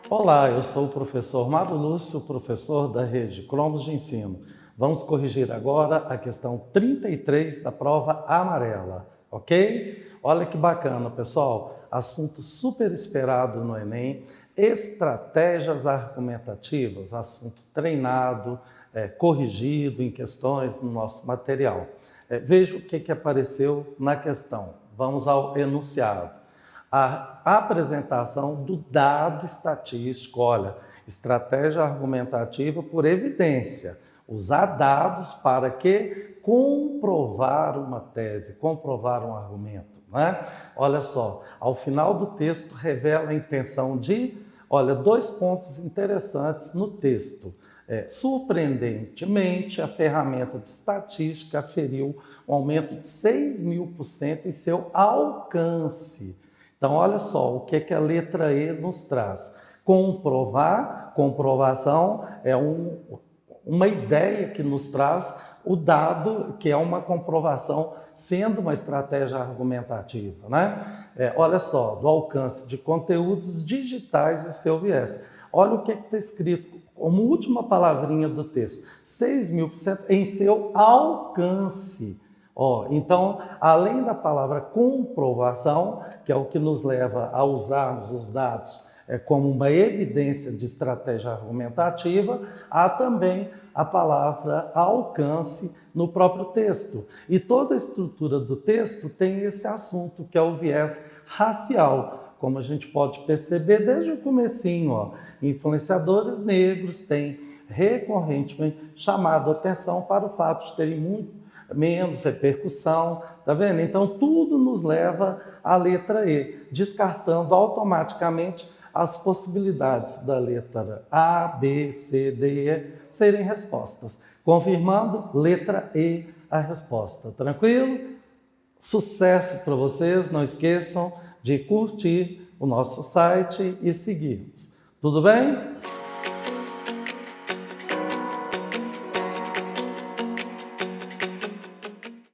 Olá, eu sou o professor Mário Lúcio, professor da rede Cromos de Ensino. Vamos corrigir agora a questão 33 da prova amarela, ok? Olha que bacana, pessoal. Assunto super esperado no Enem, estratégias argumentativas, assunto treinado, corrigido em questões no nosso material. Veja o que apareceu na questão. Vamos ao enunciado. A apresentação do dado estatístico, olha, estratégia argumentativa por evidência, usar dados para que comprovar uma tese, comprovar um argumento, né? Olha só, ao final do texto revela a intenção de, olha, dois pontos interessantes no texto. Surpreendentemente, a ferramenta de estatística aferiu um aumento de 6.000% em seu alcance. Então, olha só o que a letra E nos traz. Comprovar, comprovação é uma ideia que nos traz o dado, que é uma comprovação, sendo uma estratégia argumentativa, né? Olha só, do alcance de conteúdos digitais e seu viés. Olha o que está escrito como última palavrinha do texto. 6.000% em seu alcance. Então, além da palavra comprovação, que é o que nos leva a usarmos os dados como uma evidência de estratégia argumentativa, há também a palavra alcance no próprio texto. E toda a estrutura do texto tem esse assunto, que é o viés racial, como a gente pode perceber desde o comecinho. Influenciadores negros têm recorrentemente chamado a atenção para o fato de terem menos repercussão, tá vendo? Então, tudo nos leva à letra E, descartando automaticamente as possibilidades da letra A, B, C, D, E serem respostas. Confirmando, letra E a resposta. Tranquilo? Sucesso para vocês, não esqueçam de curtir o nosso site e seguir-nos. Tudo bem?